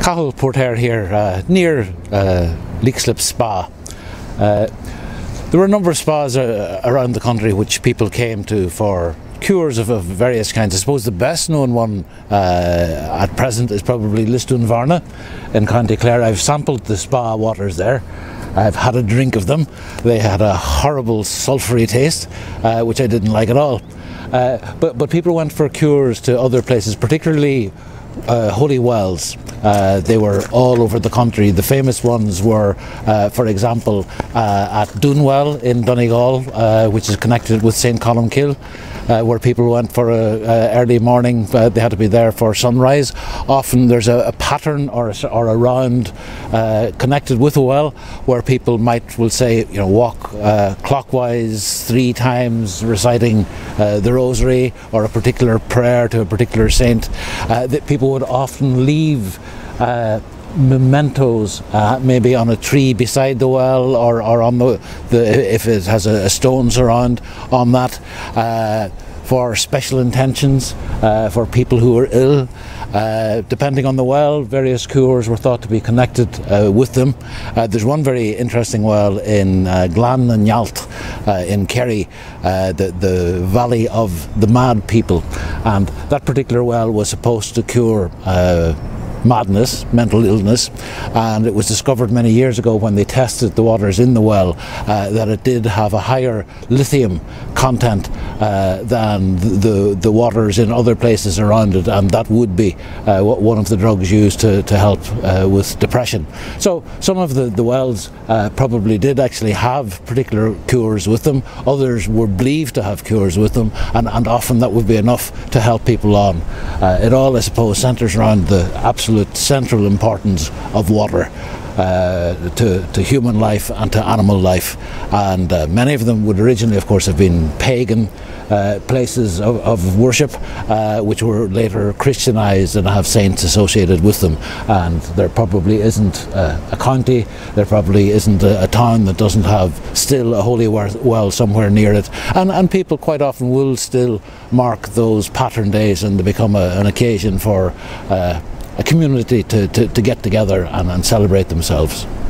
Cathal Portair here, near Leixlip Spa. There were a number of spas around the country which people came to for cures of various kinds. I suppose the best known one at present is probably Lisdoonvarna in County Clare. I've sampled the spa waters there. I've had a drink of them. They had a horrible sulphury taste, which I didn't like at all. But people went for cures to other places, particularly holy wells. They were all over the country. The famous ones were, for example, at Doonwell in Donegal, which is connected with St. Columcille, where people went for early morning. They had to be there for sunrise. Often there's a pattern or a round connected with a well where people will say, you know, walk clockwise 3 times, reciting the rosary or a particular prayer to a particular saint. That people would often leave mementos, maybe on a tree beside the well, or on if it has a stone surround on that, for special intentions, for people who are ill. Depending on the well, various cures were thought to be connected with them. There's one very interesting well in Glan and Yalt in Kerry, the Valley of the Mad People, and that particular well was supposed to cure madness, mental illness, and it was discovered many years ago when they tested the waters in the well that it did have a higher lithium content than the waters in other places around it, and that would be one of the drugs used to help with depression. So some of the wells probably did actually have particular cures with them. Others were believed to have cures with them, and often that would be enough to help people on. It all, I suppose, centres around the absolute central importance of water to human life and to animal life, and many of them would originally, of course, have been pagan places of worship, which were later Christianized and have saints associated with them. And there probably isn't a county, there probably isn't a town that doesn't have still a holy well somewhere near it, and people quite often will still mark those pattern days, and they become an occasion for a community to get together and celebrate themselves.